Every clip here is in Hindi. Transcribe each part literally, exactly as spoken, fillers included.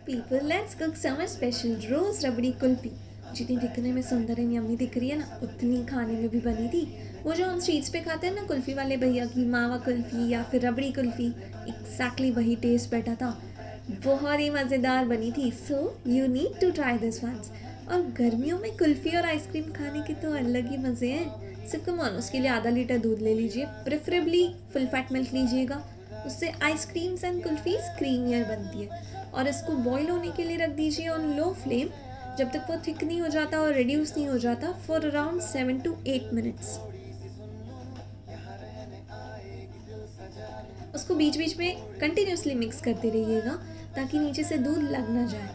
people, let's cook summer special रोज़ रबड़ी कुल्फ़ी। जितनी दिखने में सुंदर एंड यम्मी दिख रही है ना, उतनी खाने में भी बनी थी। वो जो हम स्ट्रीट्स पे खाते हैं ना कुल्फ़ी वाले भैया की मावा कुल्फ़ी या फिर रबड़ी कुल्फ़ी, एक्जैक्टली वही टेस्ट बैठा था। बहुत ही मज़ेदार बनी थी। So you need to try this once. और गर्मियों में कुल्फ़ी और आइसक्रीम खाने के तो अलग ही मज़े हैं। सिर्फ कम ऑन, उसके लिए आधा लीटर दूध ले लीजिए, प्रेफरेबली फुल फैट मिल्क लीजिएगा। उससे आइसक्रीम्स एंड कुल्फ़ीज़ क्रीमियर बनती है। और इसको बॉईल होने के लिए रख दीजिए ऑन लो फ्लेम, जब तक वो थिक नहीं हो जाता और रिड्यूस नहीं हो जाता, for around seven to eight minutes. उसको बीच बीच में कंटिन्यूसली मिक्स करते रहिएगा ताकि नीचे से दूध लग ना जाए।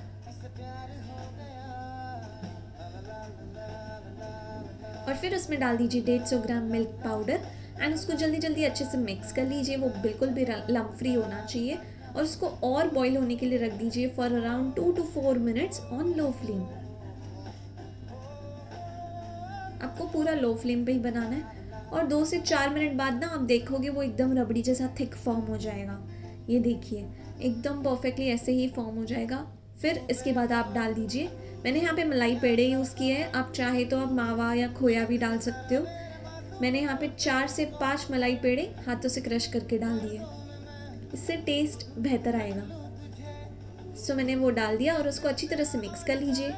और फिर उसमें डाल दीजिए डेढ़ सौ ग्राम मिल्क पाउडर एंड उसको जल्दी जल्दी अच्छे से मिक्स कर लीजिए। वो बिल्कुल भी लम्प फ्री होना चाहिए। और उसको और बॉईल होने के लिए रख दीजिए for around two to four minutes on low flame. आपको पूरा लो फ्लेम पे ही बनाना है। और दो से चार मिनट बाद ना आप देखोगे वो एकदम रबड़ी जैसा थिक फॉर्म हो जाएगा। ये देखिए, एकदम परफेक्टली ऐसे ही फॉर्म हो जाएगा। फिर इसके बाद आप डाल दीजिए, मैंने यहाँ पे मलाई पेड़े यूज़ किए हैं, आप चाहे तो आप मावा या खोया भी डाल सकते हो। मैंने यहाँ पे चार से पाँच मलाई पेड़े हाथों से क्रश करके डाल दिए, इससे टेस्ट बेहतर आएगा। सो मैंने वो डाल दिया और उसको अच्छी तरह से मिक्स कर लीजिए।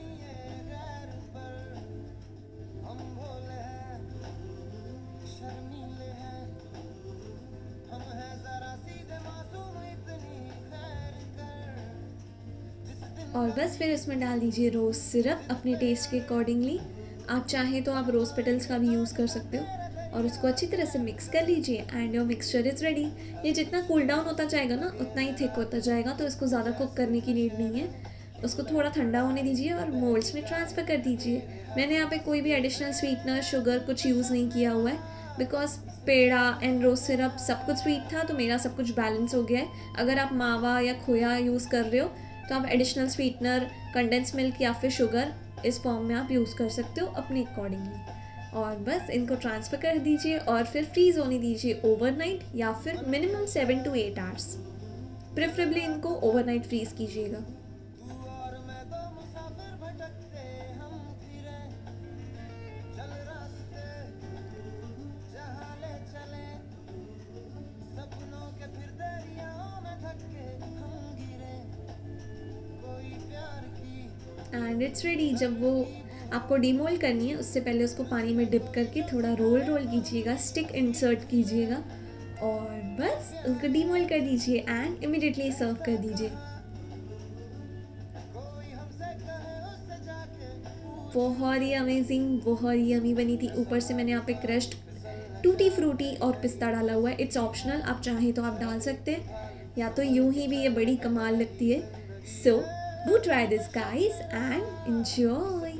और बस फिर इसमें डाल दीजिए रोज़ सिरप अपने टेस्ट के अकॉर्डिंगली। आप चाहें तो आप रोज़ पेटल्स का भी यूज़ कर सकते हो। और उसको अच्छी तरह से मिक्स कर लीजिए and your mixture is ready. ये जितना कूल डाउन होता जाएगा ना उतना ही थिक होता जाएगा, तो इसको ज़्यादा कुक करने की नीड नहीं है। उसको थोड़ा ठंडा होने दीजिए और मोल्ड्स में ट्रांसफ़र कर दीजिए। मैंने यहाँ पे कोई भी एडिशनल स्वीटनर, शुगर कुछ यूज़ नहीं किया हुआ है, because peda and rose syrup सब कुछ स्वीट था, तो मेरा सब कुछ बैलेंस हो गया है। अगर आप मावा या खोया यूज़ कर रहे हो तो आप एडिशनल स्वीटनर, कंडेंस मिल्क या फिर शुगर इस फॉर्म में आप यूज़ कर सकते हो अपने अकॉर्डिंगली। और बस इनको ट्रांसफ़र कर दीजिए और फिर फ्रीज़ होने दीजिए ओवरनाइट या फिर minimum seven to eight hours. Preferably इनको ओवरनाइट फ्रीज़ कीजिएगा। And it's ready. जब वो आपको डीमोल्ड करनी है उससे पहले उसको पानी में डिप करके थोड़ा रोल रोल कीजिएगा, स्टिक इंसर्ट कीजिएगा और बस उसको डीमोल्ड कर दीजिए एंड इमिडिएटली सर्व कर दीजिए। बहुत ही अमेजिंग, बहुत ही यमी बनी थी। ऊपर से मैंने यहाँ पे क्रश्ड टूटी फ्रूटी और पिस्ता डाला हुआ है। इट्स ऑप्शनल, आप चाहें तो आप डाल सकते हैं या तो यूं ही भी ये बड़ी कमाल लगती है। सो do try this guys and enjoy.